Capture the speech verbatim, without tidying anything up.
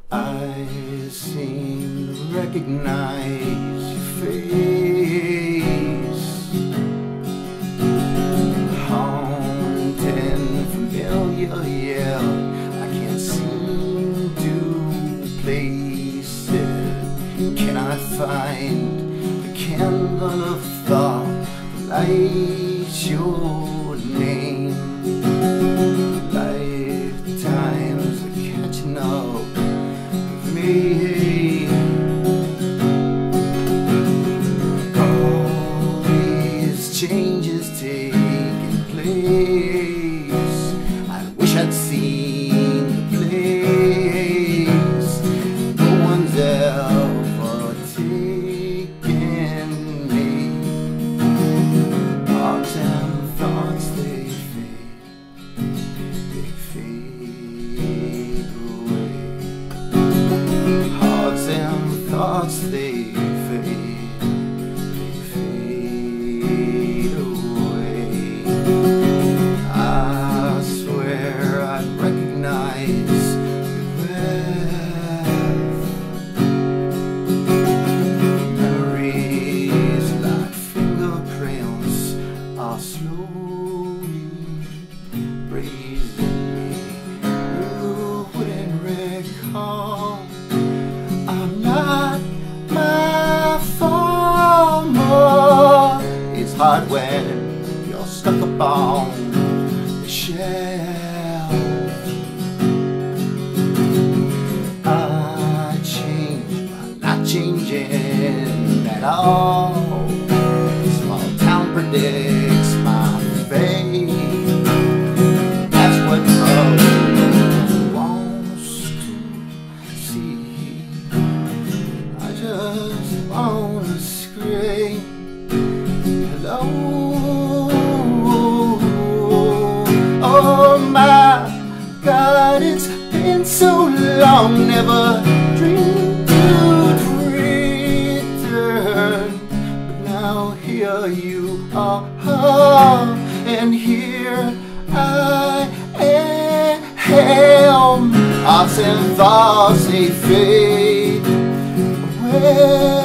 I seem to recognize your face, haunting, familiar, yeah. I can't seem to place it. Cannot find the candle of thought that lights your name. Lifetimes are catching up with me. All these changes taking place. I wish I'd seen the place. No one's ever taken me. Hearts and thoughts, they fade, they fade away. Hearts and thoughts, they fade, they fade away. I swear I'd recognize your breath. Memories like fingerprints are slowly raising me. You wouldn't recall. I'm not my former. It's hard when you're stuck upon the shelf. I change by not changing at all. Small town predicts my fate. That's what love wants to see. I just wanna scream hello. Oh my God, it's been so long. Never dreamed you'd return, but now here you are, and here I am. Hearts and thoughts, they fade away.